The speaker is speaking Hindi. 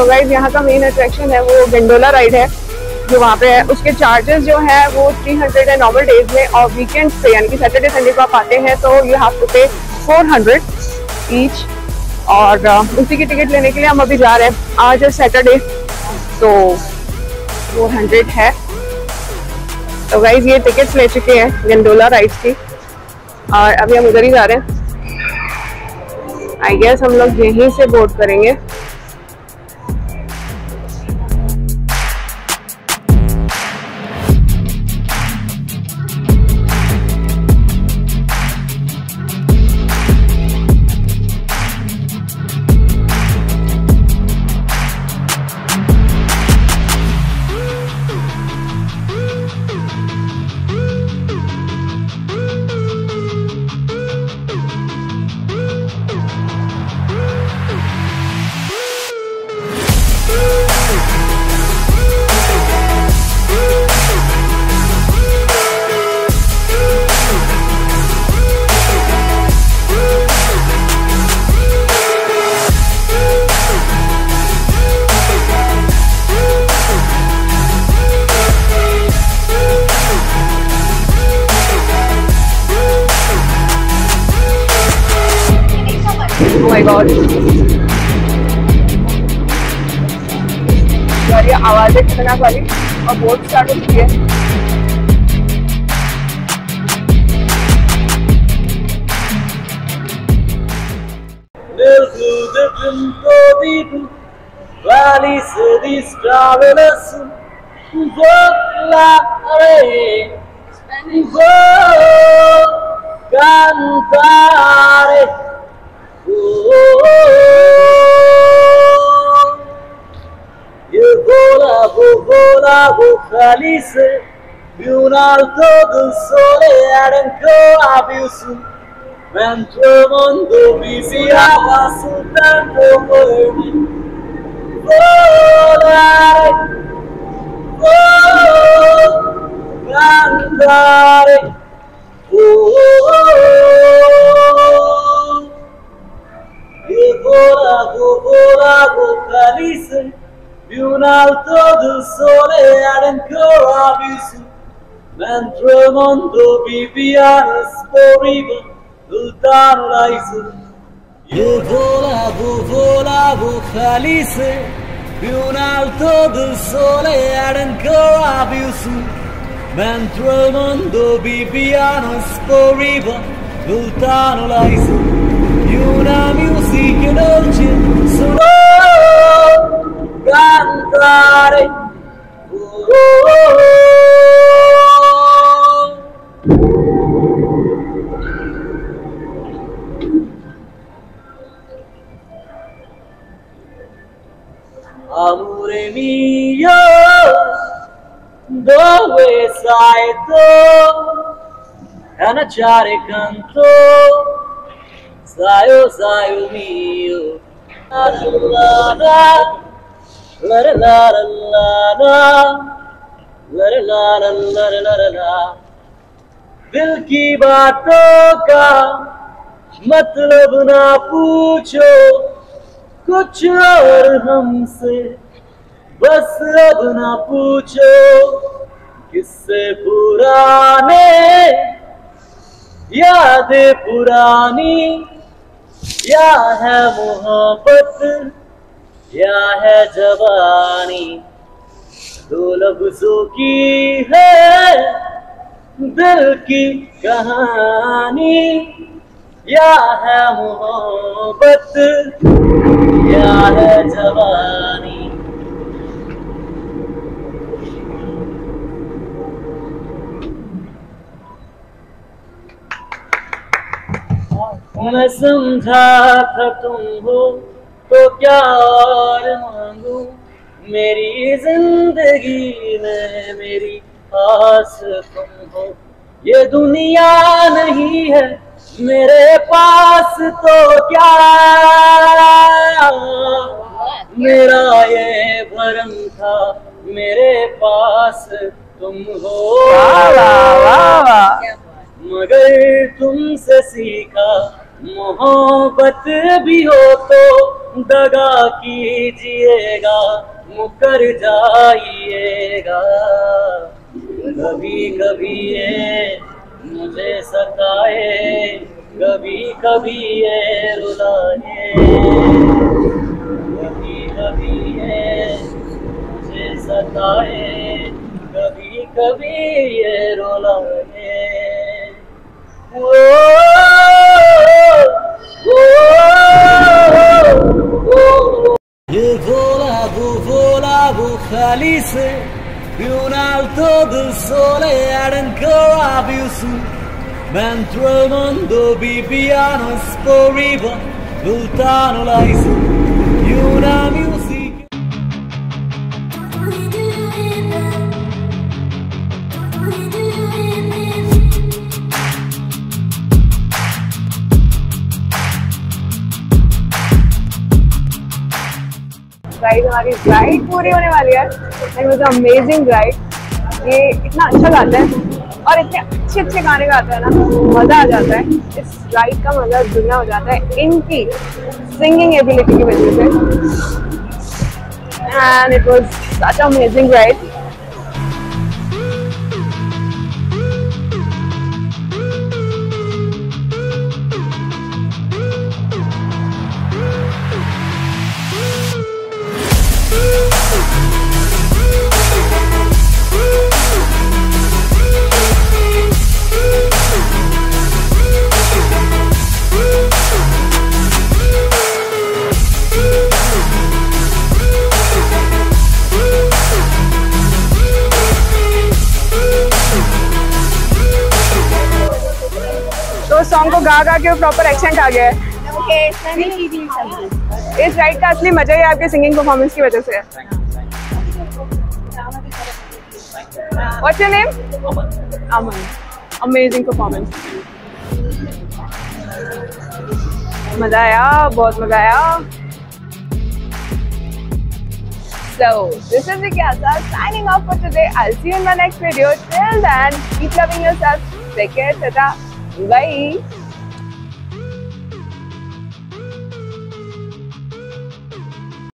तो गाइस यहाँ का मेन अट्रैक्शन है वो गंडोला राइड है जो वहाँ पे है। उसके चार्जेस जो है वो 300 है नॉर्मल डेज में, और वीकेंड्स पे यानी कि सैटरडे संडे को आप आते हैं तो यू हैव टू पे 400 ईच। और उसी की टिकट लेने के लिए हम अभी जा रहे हैं। आज है सैटरडे तो 400 है। तो गाइस ये टिकट्स ले चुके हैं गंडोला राइड्स की और अभी हम उधर ही जा रहे हैं। आई गेस हम लोग यहीं से बोर्ड करेंगे। Oh my God. यार ये आवाज़ें खतरनाक वाली और बोट स्टार्ट हो चुकी है। Vou felice di un alto del sole ed ancora più su, mentre il mondo mi si apre soltanto per me. Volare, cantare, io volavo felice di un alto del sole ed ancora più su, mentre il mondo piano sporiva lontano lassù. Io volavo felice di un alto del sole ed ancora più su, mentre il mondo piano sporiva lontano lassù. Di una musica dolce solo cantare. Amore mio, dove sei tu? Canacciare canto, sai mio. La la la la la la, दिल की बातों का मतलब ना पूछो, कुछ और हमसे बस अब ना पूछो। किससे पुराने यादें पुरानी, या है मोहब्बत या है जवानी, दो लफ्जों की है दिल की कहानी, या है मोहब्बत या है जवानी। मैं समझा था तुम हो तो क्या और मांगू, मेरी जिंदगी में मेरी खास तुम हो। ये दुनिया नहीं है मेरे पास तो क्या, मेरा ये भरम था मेरे पास तुम हो। मगर तुमसे सीखा मोहब्बत भी हो तो दगा कीजिएगा मुकर जाइएगा, कभी कभी ये मुझे सताए, कभी कभी ये रुलाए, कभी कभी ये मुझे सताए, कभी कभी ये रुलाए। Io volavo felice più in alto del sole ed ancora più su, mentre il mondo piano sporiva lontano lassù di una musica. Ride हमारी राइड पूरी होने वाली है। And was amazing ride. ये इतना अच्छा गाता है और इतने अच्छे अच्छे गाने गाता है ना, मजा आ जाता है। इस राइड का मजा दुगना हो जाता है इनकी सिंगिंग एबिलिटी की वजह से। And it was such amazing ride. तो सॉन्ग को गा गा के प्रॉपर एक्सेंट आ गया है। इस राइड का असली मजा ही आपके सिंगिंग परफॉर्मेंस की वजह से है। What's your name? Aman. Amazing performance. मजा आया, बहुत मजा आया। So this is Jigyasa signing off for today. I'll see you in my next video. Till then, keep loving yourself. Take care. Tata. Bye.